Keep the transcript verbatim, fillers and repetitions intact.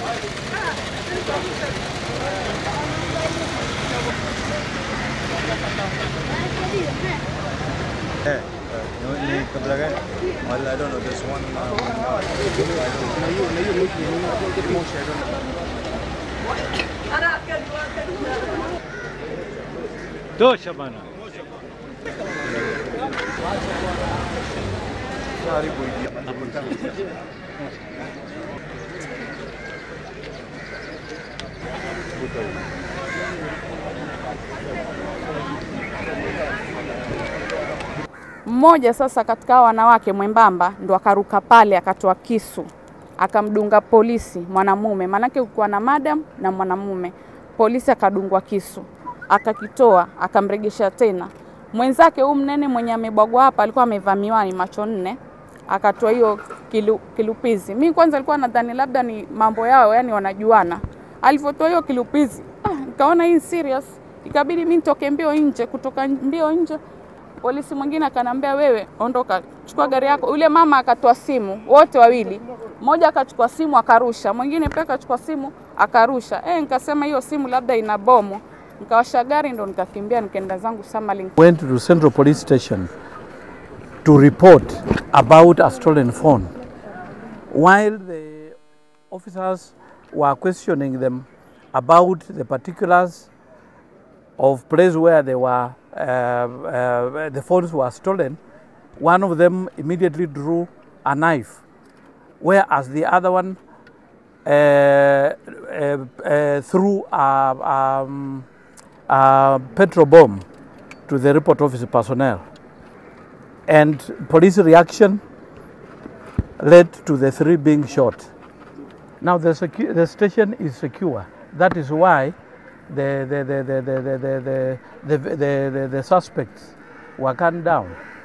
Yeah, no need to plug in. Well, I don't know this one. Uh, Do Shabana. Sorry, boy. Mmoja sasa katika wanawake mwembamba ndo akaruka pale akatoa kisu akamdunga polisi mwanamume, manake kulikuwa na madam na mwanamume. Polisi akadungwa kisu akakitoa akamregesha tena. Mwenzake huyu mnene mwenye amebwagwa hapa alikuwa amevaa miwani macho nne, akatoa hiyo kilu, kilupizi. Mimi kwanza nilikuwa nadhani labda ni mambo yao, yani wanajuana. Alivotoa hiyo kilupizi ah, nikaona hii serious, ikabidi mimi nitoke mbio nje. Kutoka mbio nje, polisi mwingine akanambia wewe ondoka, chukua gari yako. Yule mama akatoa simu, wote wawili, mmoja akachukua simu akarusha, mwingine pia akachukua simu akarusha. Eh, nikasema hiyo simu labda ina bomu. Nikawasha gari ndo nikakimbia nikaenda zangu Summerlin. Went to Central Police Station to report about a stolen phone. While the officers were questioning them about the particulars of place where they were, uh, uh, the phones were stolen, one of them immediately drew a knife, whereas the other one uh, uh, uh, threw a, um, a petrol bomb to the report office personnel. And police reaction led to the three being shot. Now the, secu the station is secure. That is why the, the, the, the, the, the, the, the, the, the, the suspects were gunned down.